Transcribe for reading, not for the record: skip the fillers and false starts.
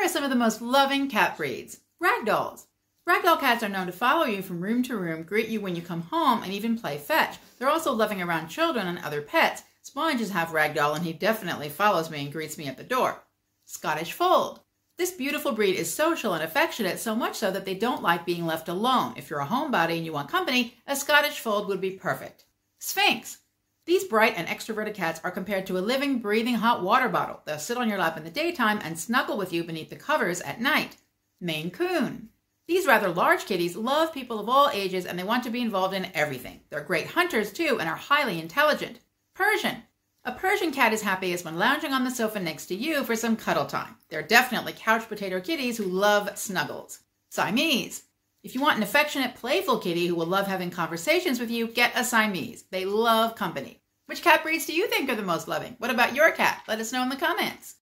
are some of the most loving cat breeds. Ragdolls. Ragdoll cats are known to follow you from room to room, greet you when you come home, and even play fetch. They're also loving around children and other pets. Sponge is half ragdoll, and he definitely follows me and greets me at the door. Scottish Fold. This beautiful breed is social and affectionate, so much so that they don't like being left alone. If you're a homebody and you want company, a Scottish Fold would be perfect. Sphynx. These bright and extroverted cats are compared to a living, breathing hot water bottle. They'll sit on your lap in the daytime and snuggle with you beneath the covers at night. Maine Coon. These rather large kitties love people of all ages and they want to be involved in everything. They're great hunters too and are highly intelligent. Persian. A Persian cat is happiest when lounging on the sofa next to you for some cuddle time. They're definitely couch potato kitties who love snuggles. Siamese. If you want an affectionate, playful kitty who will love having conversations with you, get a Siamese. They love company. Which cat breeds do you think are the most loving? What about your cat? Let us know in the comments.